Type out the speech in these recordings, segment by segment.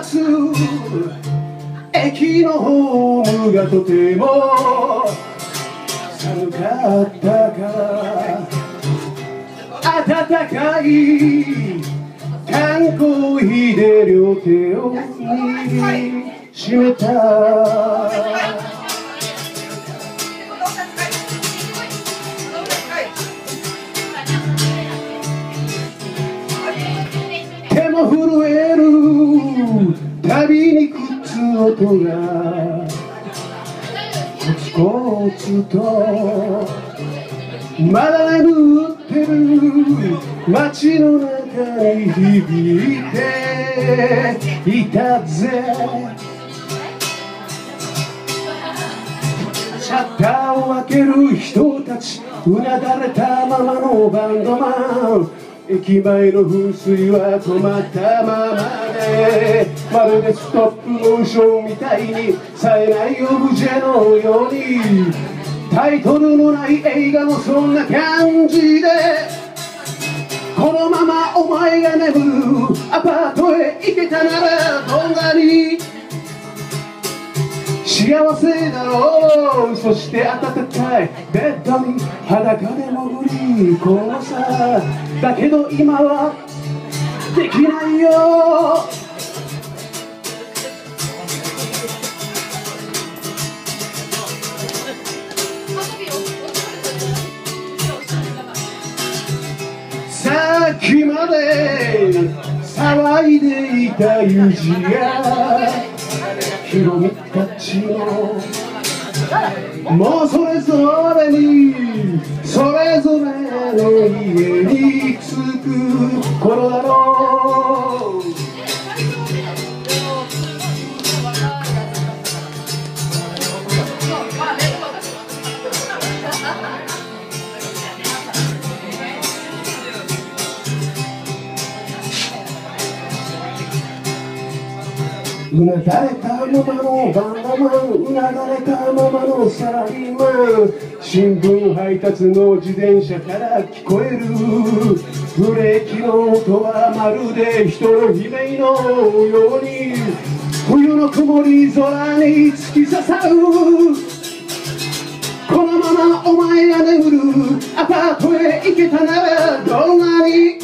つ駅のホームがとても寒かったから暖かい缶コーヒーで両手を握りしめた手も震えるたびに靴音がコツコツとまだ眠ってる街の中に響いていたぜシャッターを開ける人たちうなだれたままのバンドマン駅前の噴水は止まったままでまるでストップモーションみたいに冴えないオブジェのようにタイトルのない映画もそんな感じでこのままお前が眠るアパートへ行けたならどんなに幸せだろうそして暖かいベッドに裸で潜り込むさだけど今はできないよさっきまで騒いでいた友人やヒロミたちももうそれぞれにそれぞれの家に着く頃だろううなだれたままのバンドマンうなだれたままのサラリーマン新聞配達の自転車から聞こえるブレーキの音はまるで人の悲鳴のように冬の曇り空に突き刺さるこのままお前が眠るアパートへ行けたならどんなに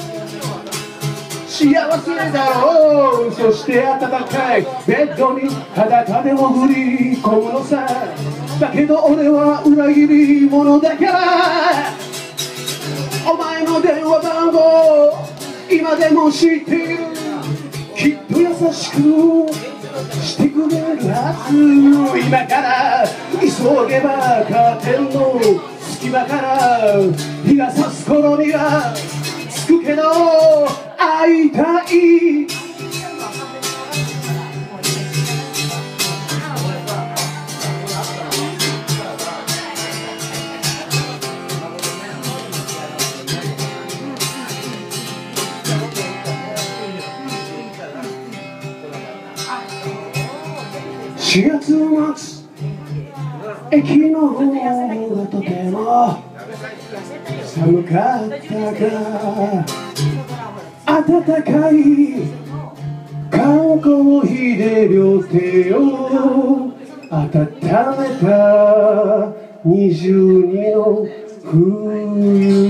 幸せだろうそして暖かいベッドに裸で潜り込むのさだけど俺は裏切り者だからお前の電話番号今でも知っているきっと優しくしてくれるはず今から急げばカーテンの隙間から日が差す頃には着くけど会いたい4月の夏駅の方がとても寒かったから暖かい缶コーヒーで両手を温めた22の冬